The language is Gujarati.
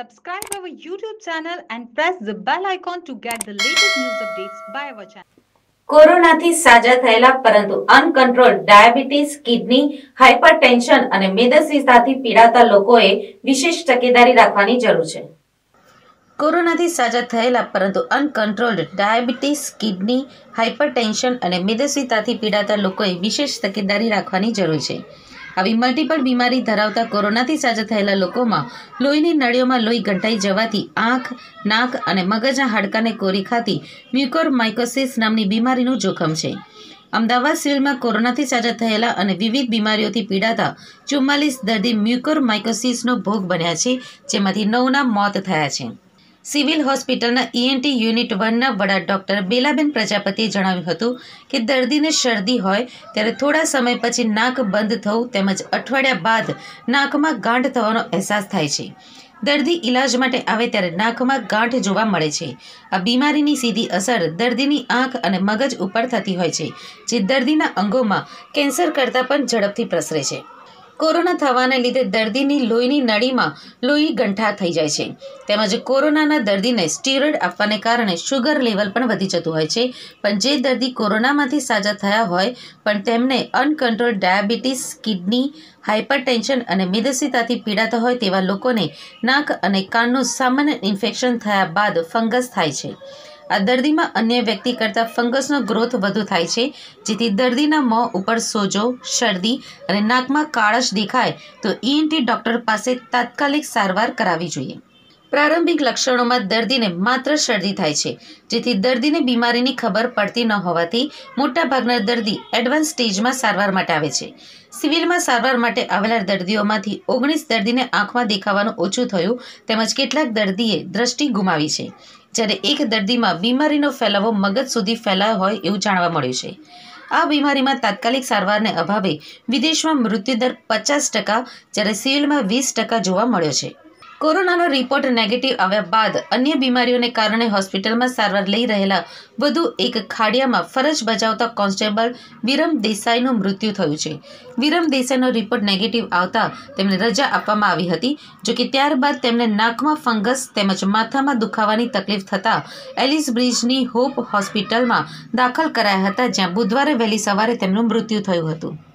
Subscribe our YouTube channel and press the bell icon to get the latest news updates by our channel. કોરોનાથી સાજા થયેલા પરંતુ અનકન્ટ્રોલ્ડ ડાયાબિટીસ, કિડની, હાઇપરટેન્શન અને મેદસ્વીતાથી પીડાતા લોકોએ વિશેષ તકેદારી રાખવાની જરૂર છે. કોરોનાથી સાજા થયેલા પરંતુ અનકન્ટ્રોલ્ડ ડાયાબિટીસ, કિડની, હાઇપરટેન્શન અને મેદસ્વીતાથી પીડાતા લોકોએ વિશેષ તકેદારી રાખવાની જરૂર છે. આવી મલ્ટિપલ બીમારી ધરાવતા કોરોનાથી સાજા થયેલા લોકોમાં લોહીની નળીઓમાં લોહી ગંઠાઈ જવાથી આંખ, નાક અને મગજના હાડકાને કોરી ખાતી મ્યુકોરમાઇકોસિસ નામની બીમારીનું જોખમ છે. અમદાવાદ સિવિલમાં કોરોનાથી સાજા થયેલા અને વિવિધ બીમારીઓથી પીડાતા 44 દર્દી મ્યુકોરમાઇકોસિસનો ભોગ બન્યા છે, જેમાંથી 9ના મોત થયા છે. સિવિલ હોસ્પિટલના ENT યુનિટ 1ના વડા ડૉક્ટર બેલાબેન પ્રજાપતિએ જણાવ્યું હતું કે દર્દીને શરદી હોય ત્યારે થોડા સમય પછી નાક બંધ થવું તેમજ અઠવાડિયા બાદ નાકમાં ગાંઠ થવાનો અહેસાસ થાય છે. દર્દી ઇલાજ માટે આવે ત્યારે નાકમાં ગાંઠ જોવા મળે છે. આ બીમારીની સીધી અસર દર્દીની આંખ અને મગજ ઉપર થતી હોય છે, જે દર્દીના અંગોમાં કેન્સર કરતાં પણ ઝડપથી પ્રસરે છે. કોરોના થવાને લીધે દર્દીની લોહીની નળીમાં લોહી ગંઠા થઈ જાય છે. તેમજ કોરોનાના દર્દીને સ્ટીરોઇડ આપવાને કારણે શુગર લેવલ પણ વધી જતું હોય છે. પણ જે દર્દી કોરોનામાંથી સાજા થયા હોય પણ તેમને અનકન્ટ્રોલ્ડ ડાયાબિટીસ, કિડની, હાઇપરટેન્શન અને મેદસ્વીતાથી પીડાતા હોય તેવા લોકોને નાક અને કાનનું સામાન્ય ઇન્ફેક્શન થયા બાદ ફંગસ થાય છે. આ દર્દીમાં અન્ય વ્યક્તિ કરતાં ફંગસનો ગ્રોથ વધુ થાય છે, જેથી દર્દીના મોં ઉપર સોજો, શરદી અને નાકમાં કાળશ દેખાય તો ENT ડૉક્ટર પાસે તાત્કાલિક સારવાર કરાવવી જોઈએ. પ્રારંભિક લક્ષણોમાં દર્દીને માત્ર શરદી થાય છે, જેથી દર્દીને બીમારીની ખબર પડતી ન હોવાથી મોટાભાગના દર્દી એડવાન્સ સ્ટેજમાં સારવાર માટે આવે છે. સિવિલમાં સારવાર માટે આવેલા દર્દીઓમાંથી 19 દર્દીને આંખમાં દેખાવાનું ઓછું થયું તેમજ કેટલાક દર્દીએ દ્રષ્ટિ ગુમાવી છે, જ્યારે એક દર્દીમાં બીમારીનો ફેલાવો મગજ સુધી ફેલાયો હોય એવું જાણવા મળ્યું છે. આ બીમારીમાં તાત્કાલિક સારવારને અભાવે વિદેશમાં મૃત્યુદર 50%, જ્યારે સિવિલમાં 20% જોવા મળ્યો છે. કોરોનાનો રિપોર્ટ નેગેટિવ આવ્યા બાદ અન્ય બીમારીઓને કારણે હોસ્પિટલમાં સારવાર લઈ રહેલા વધુ એક ખાડિયામાં ફરજ બજાવતા કોન્સ્ટેબલ વિરમ દેસાઈનું મૃત્યુ થયું છે. વિરમ દેસાઈનો રિપોર્ટ નેગેટિવ આવતા તેમને રજા આપવામાં આવી હતી. જોકે ત્યારબાદ તેમને નાકમાં ફંગસ તેમજ માથામાં દુખાવાની તકલીફ થતાં એલિસ બ્રિજની હોપ હોસ્પિટલમાં દાખલ કરાયા હતા, જ્યાં બુધવારે વહેલી સવારે તેમનું મૃત્યુ થયું હતું.